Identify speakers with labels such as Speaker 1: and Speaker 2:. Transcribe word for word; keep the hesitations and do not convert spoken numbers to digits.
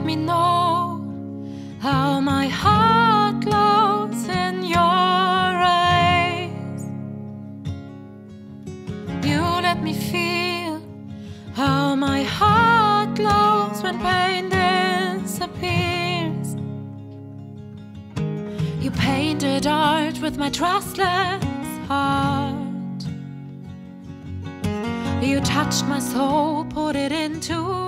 Speaker 1: me know how my heart glows in your eyes. You let me feel how my heart glows when pain disappears. You painted art with my trustless heart. You touched my soul, put it into